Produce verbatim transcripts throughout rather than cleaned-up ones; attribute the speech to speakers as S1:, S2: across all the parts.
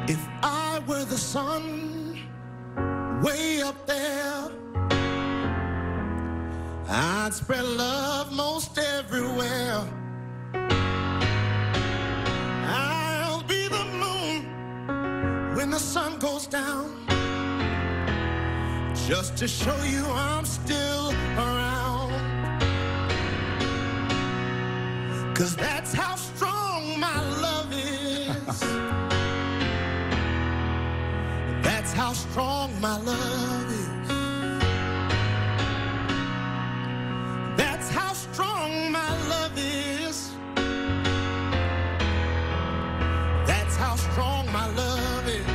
S1: If I were the sun way up there, I'd spread love most everywhere. I'll be the moon when the sun goes down, just to show you I'm still around. 'Cause that's how strong my love is. That's how strong my love is. That's how strong my love is. That's how strong my love is.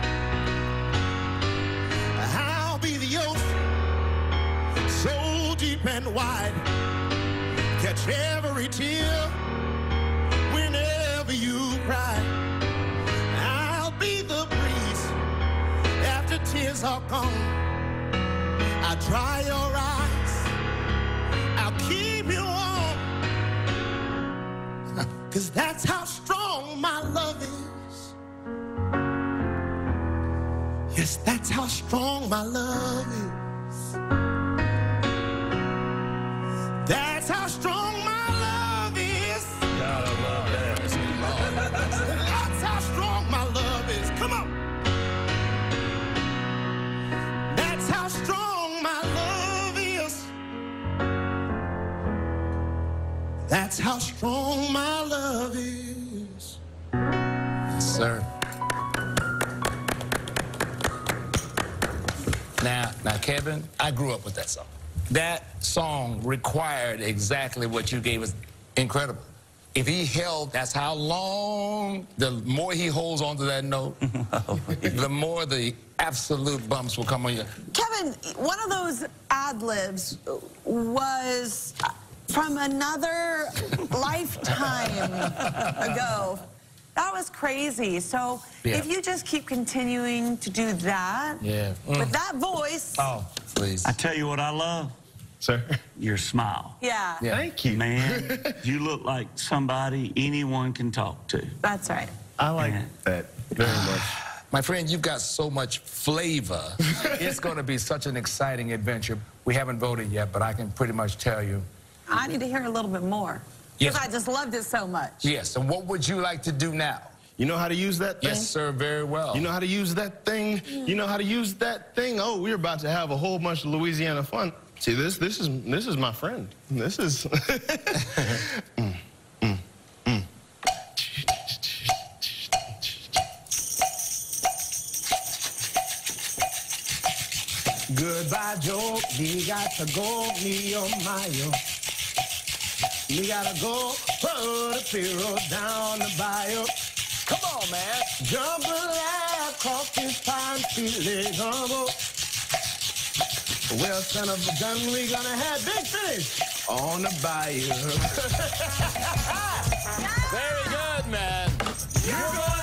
S1: I'll be the ocean, so deep and wide, catch every tear whenever you cry. I'll be the breeze after tears are gone. I'll dry your eyes, I'll keep you warm. 'Cause that's how strong my love is. Yes, that's how strong my love is. That's how strong my love is.
S2: God, I love that.
S1: That's how strong my love is. Come on. That's how strong my love is. That's how strong my love is.
S3: Sir. Now, now, Kevin, I grew up with that song. That song required exactly what you gave us. Incredible. If he held, that's how long, the more he holds onto that note, the more the absolute bumps will come on you.
S4: Kevin, one of those ad-libs was from another lifetime ago. That was crazy. So
S3: Yeah.
S4: if you just keep continuing to do that,
S3: Yeah. Mm.
S4: with that voice,
S3: Oh, please.
S5: I tell you what I love.
S2: Sir.
S5: Your smile.
S4: yeah,
S3: Yeah.
S2: Thank you.
S5: Man, you look like somebody anyone can talk to.
S4: that's right.
S2: I like
S5: Man.
S2: that very much.
S3: My friend, you've got so much flavor. It's going to be such an exciting adventure. We haven't voted yet, but I can pretty much tell you.
S4: I need to hear a little bit more.
S3: Yes.
S4: Because I just loved it so much.
S3: Yes, and what would you like to do now?
S1: You know how to use that thing?
S3: Yes, sir, very well.
S1: You know how to use that thing? You know how to use that thing? Oh, we're about to have a whole bunch of Louisiana fun. See, this this is this is my friend. This is mm, mm, mm. Goodbye, Joe. We got to go, me oh my oh. We gotta go put a pillow down the bayou.
S3: Come on, man.
S1: Jump a line across this pine, feeling humble. Well, son of a gun, we gonna have big fish on the bayou.
S3: Very good, man.
S1: You're